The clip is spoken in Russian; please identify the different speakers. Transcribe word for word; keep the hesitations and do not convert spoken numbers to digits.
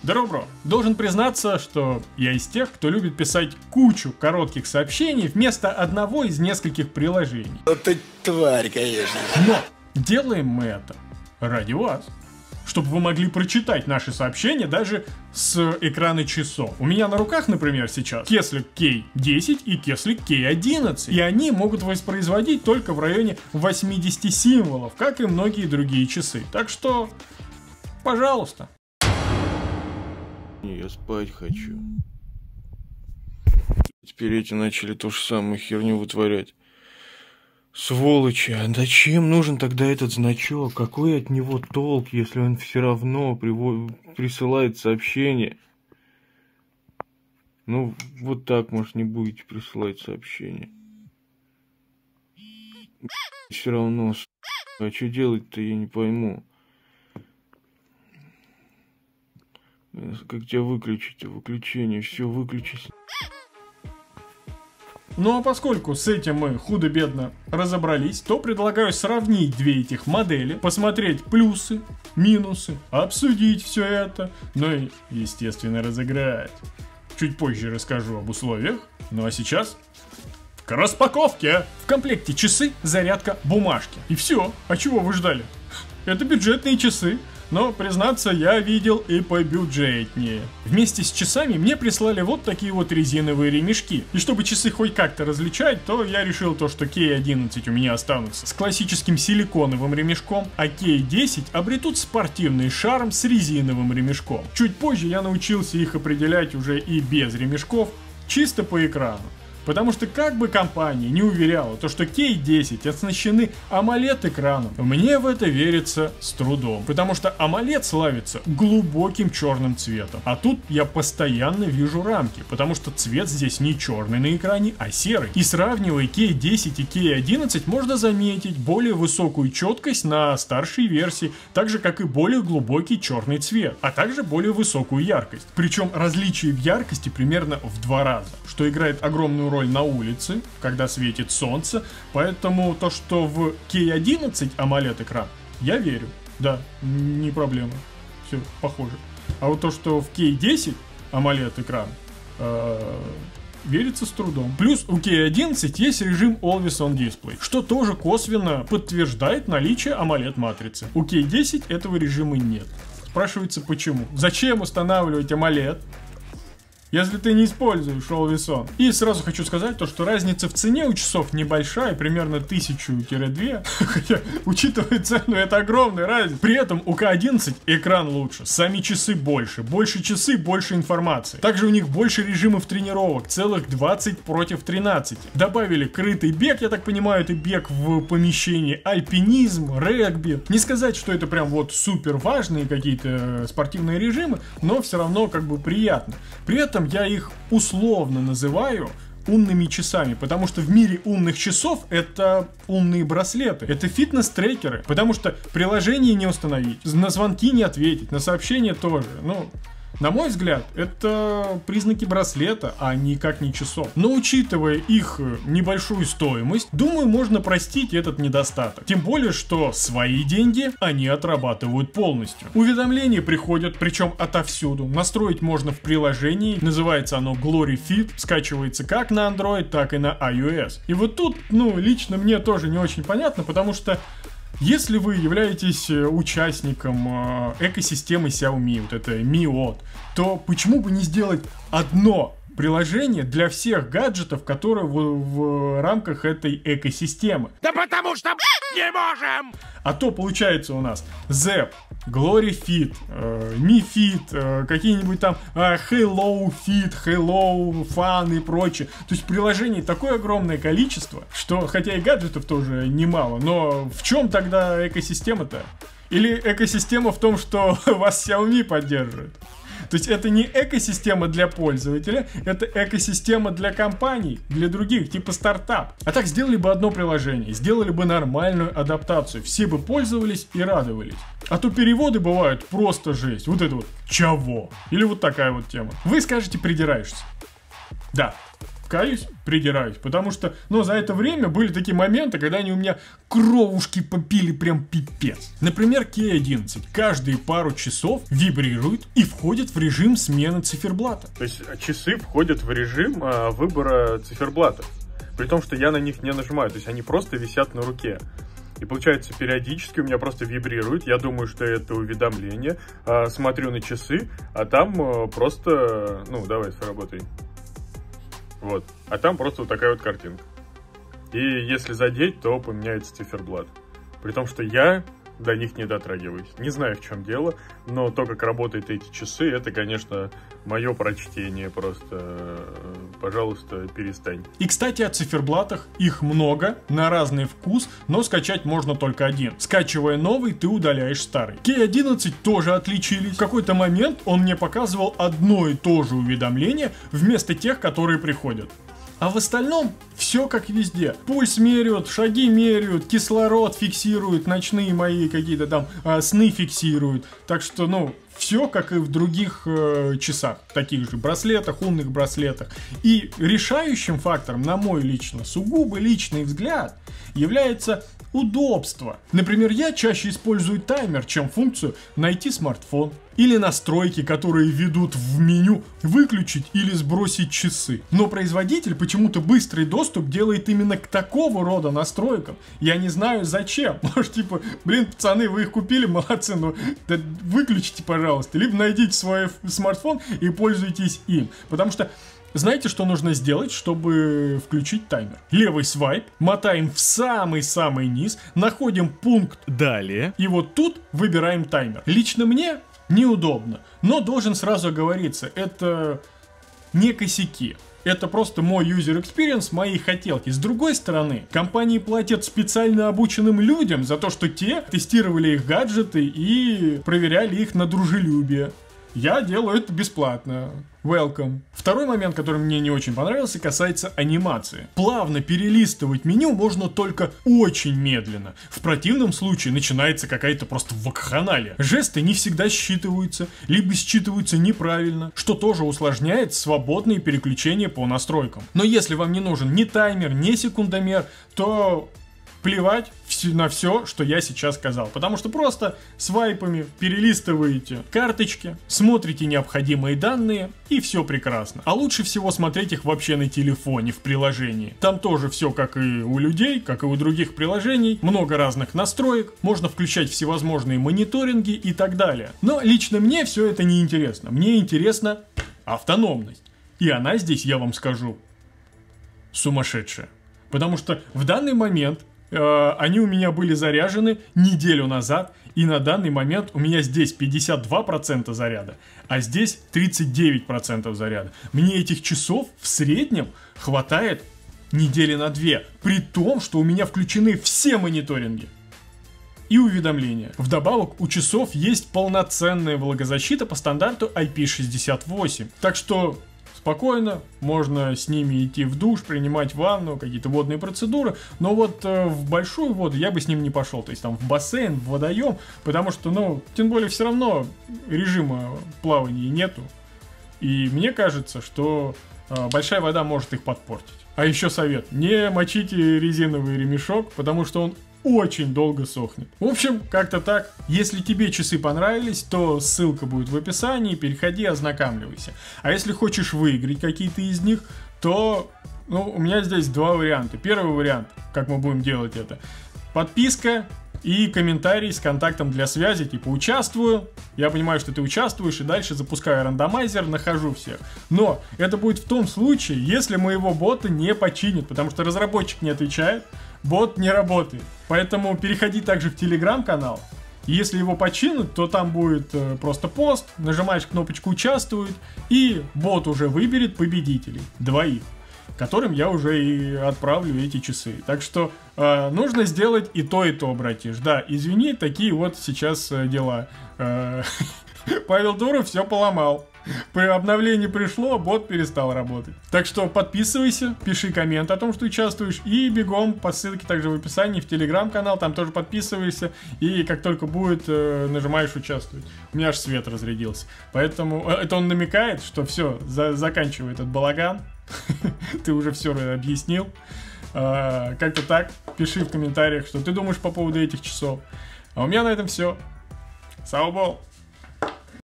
Speaker 1: Добро. Должен признаться, что я из тех, кто любит писать кучу коротких сообщений вместо одного из нескольких приложений.
Speaker 2: Вот ты тварь, конечно.
Speaker 1: Но делаем мы это ради вас, чтобы вы могли прочитать наши сообщения даже с экрана часов. У меня на руках, например, сейчас Кеслик кей десять и Кеслик кей одиннадцать. И они могут воспроизводить только в районе восьмидесяти символов, как и многие другие часы. Так что, пожалуйста.
Speaker 3: Я спать хочу. Теперь эти начали ту же самую херню вытворять. Сволочи, а зачем нужен тогда этот значок? Какой от него толк, если он все равно приво... присылает сообщение? Ну, вот так, может, не будете присылать сообщение. Все равно, а что делать-то, я не пойму. Как тебя выключить? Выключение, все, выключись.
Speaker 1: Ну а поскольку с этим мы худо-бедно разобрались, то предлагаю сравнить две этих модели, посмотреть плюсы, минусы, обсудить все это, ну и, естественно, разыграть. Чуть позже расскажу об условиях, ну а сейчас к распаковке! В комплекте часы, зарядка, бумажки. И все, а чего вы ждали? Это бюджетные часы. Но, признаться, я видел и побюджетнее. Вместе с часами мне прислали вот такие вот резиновые ремешки. И чтобы часы хоть как-то различать, то я решил то, что кей одиннадцать у меня останутся с классическим силиконовым ремешком, а кей десять обретут спортивный шарм с резиновым ремешком. Чуть позже я научился их определять уже и без ремешков, чисто по экрану. Потому что как бы компания не уверяла, то что кей десять оснащены AMOLED экраном, мне в это верится с трудом. Потому что AMOLED славится глубоким черным цветом. А тут я постоянно вижу рамки, потому что цвет здесь не черный на экране, а серый. И сравнивая кей десять и кей одиннадцать, можно заметить более высокую четкость на старшей версии, так же как и более глубокий черный цвет, а также более высокую яркость. Причем различие в яркости примерно в два раза, что играет огромную роль на улице, когда светит солнце, поэтому то, что в кей одиннадцать AMOLED экран, я верю, да, не проблема, все похоже. А вот то, что в кей десять AMOLED экран, э, верится с трудом. Плюс у кей одиннадцать есть режим Always On Display, что тоже косвенно подтверждает наличие AMOLED матрицы. У кей десять этого режима нет. Спрашивается, почему? Зачем устанавливать AMOLED, если ты не используешь Always On? И сразу хочу сказать то, что разница в цене у часов небольшая, примерно тысячу-две. Хотя, учитывая цену, это огромная разница. При этом у кей одиннадцать экран лучше, сами часы больше. Больше часы, больше информации. Также у них больше режимов тренировок, целых двадцать против тринадцати. Добавили крытый бег, я так понимаю, это бег в помещении, альпинизм, регби. Не сказать, что это прям вот супер важные какие-то спортивные режимы, но все равно как бы приятно. При этом я их условно называю умными часами, потому что в мире умных часов это умные браслеты, это фитнес-трекеры, потому что приложение не установить, на звонки не ответить, на сообщения тоже, ну... На мой взгляд, это признаки браслета, а никак не часов. Но учитывая их небольшую стоимость, думаю, можно простить этот недостаток. Тем более, что свои деньги они отрабатывают полностью. Уведомления приходят, причем отовсюду. Настроить можно в приложении, называется оно Glory Fit, скачивается как на Android, так и на iOS. И вот тут, ну, лично мне тоже не очень понятно, потому что если вы являетесь участником э, экосистемы Xiaomi, вот это Mi о ти, то почему бы не сделать одно приложение для всех гаджетов, которые в, в рамках этой экосистемы?
Speaker 2: Да потому что не можем!
Speaker 1: А то получается у нас Zepp, Glory Fit, э, Mi Fit, э, какие-нибудь там э, Hello Fit, Hello Fun и прочее. То есть приложений такое огромное количество, что хотя и гаджетов тоже немало, но в чем тогда экосистема-то? Или экосистема в том, что вас Xiaomi поддерживает? То есть это не экосистема для пользователя, это экосистема для компаний, для других, типа стартап. А так сделали бы одно приложение, сделали бы нормальную адаптацию, все бы пользовались и радовались. А то переводы бывают просто жесть. Вот это вот «чего?» Или вот такая вот тема. Вы скажете, придираешься. Да, каюсь, придираюсь, потому что, ну, за это время были такие моменты, когда они у меня кровушки попили прям пипец. Например, кей одиннадцать каждые пару часов вибрирует и входит в режим смены циферблата.
Speaker 3: То есть часы входят в режим а, выбора циферблатов, при том, что я на них не нажимаю, то есть они просто висят на руке. И получается, периодически у меня просто вибрирует, я думаю, что это уведомление, а, смотрю на часы, а там а, просто, ну, давай сработай. Вот. А там просто вот такая вот картинка. И если задеть, то поменяется циферблат. При том, что я до них не дотрагиваюсь. Не знаю, в чем дело, но то, как работают эти часы, это, конечно, мое прочтение. Просто, пожалуйста, перестань.
Speaker 1: И, кстати, о циферблатах. Их много, на разный вкус, но скачать можно только один. Скачивая новый, ты удаляешь старый. кей одиннадцать тоже отличились. В какой-то момент он мне показывал одно и то же уведомление вместо тех, которые приходят. А в остальном все как везде. Пульс меряют, шаги меряют, кислород фиксируют, ночные мои какие-то там а, сны фиксируют. Так что, ну, все как и в других э, часах, таких же браслетах, умных браслетах. И решающим фактором, на мой лично, сугубо личный взгляд, является удобство. Например, я чаще использую таймер, чем функцию «найти смартфон». Или настройки, которые ведут в меню «выключить» или «сбросить часы». Но производитель почему-то быстрый доступ делает именно к такого рода настройкам. Я не знаю зачем. Может, типа, блин, пацаны, вы их купили, молодцы, но да выключите, пожалуйста. Либо найдите свой смартфон и пользуйтесь им. Потому что знаете, что нужно сделать, чтобы включить таймер? Левый свайп, мотаем в самый-самый низ, находим пункт «Далее», и вот тут выбираем таймер. Лично мне неудобно, но должен сразу оговориться, это не косяки. Это просто мой user experience, мои хотелки. С другой стороны, компании платят специально обученным людям за то, что те тестировали их гаджеты и проверяли их на дружелюбие. Я делаю это бесплатно. Welcome. Второй момент, который мне не очень понравился, касается анимации. Плавно перелистывать меню можно только очень медленно. В противном случае начинается какая-то просто вакханалия. Жесты не всегда считываются, либо считываются неправильно, что тоже усложняет свободные переключения по настройкам. Но если вам не нужен ни таймер, ни секундомер, то плевать на все, что я сейчас сказал. Потому что просто свайпами перелистываете карточки, смотрите необходимые данные, и все прекрасно. А лучше всего смотреть их вообще на телефоне, в приложении. Там тоже все как и у людей, как и у других приложений. Много разных настроек, можно включать всевозможные мониторинги и так далее. Но лично мне все это не интересно. Мне интересна автономность. И она здесь, я вам скажу, сумасшедшая. Потому что в данный момент они у меня были заряжены неделю назад, и на данный момент у меня здесь пятьдесят два процента заряда, а здесь тридцать девять процентов заряда. Мне этих часов в среднем хватает недели на две, при том, что у меня включены все мониторинги и уведомления. Вдобавок у часов есть полноценная влагозащита по стандарту ай пи шестьдесят восемь, так что спокойно, можно с ними идти в душ, принимать ванну, какие-то водные процедуры, но вот э, в большую воду я бы с ним не пошел, то есть там в бассейн, в водоем, потому что, ну, тем более все равно режима плавания нету, и мне кажется, что э, большая вода может их подпортить. А еще совет, не мочите резиновый ремешок, потому что он очень долго сохнет. В общем, как-то так. Если тебе часы понравились, то ссылка будет в описании, переходи, ознакомливайся. А если хочешь выиграть какие-то из них, то, ну, у меня здесь два варианта. Первый вариант, как мы будем делать это: подписка и комментарий с контактом для связи, типа «участвую», я понимаю, что ты участвуешь, и дальше запускаю рандомайзер, нахожу всех. Но это будет в том случае, если моего бота не починят, потому что разработчик не отвечает, бот не работает. Поэтому переходи также в телеграм-канал. Если его починят, то там будет э, просто пост, нажимаешь кнопочку «участвует», и бот уже выберет победителей, двоих, которым я уже и отправлю эти часы. Так что э, нужно сделать и то, и то, братиш. Да, извини, такие вот сейчас э, дела. Э, Павел Дуров все поломал. При обновлении пришло, бот перестал работать. Так что подписывайся, пиши коммент о том, что участвуешь, и бегом по ссылке также в описании в телеграм-канал, там тоже подписываешься, и как только будет, э, нажимаешь «участвовать». У меня аж свет разрядился. Поэтому э, это он намекает, что все, за, заканчивай этот балаган. Ты уже все объяснил. Как-то так. Пиши в комментариях, что ты думаешь по поводу этих часов. А у меня на этом все. Саубол!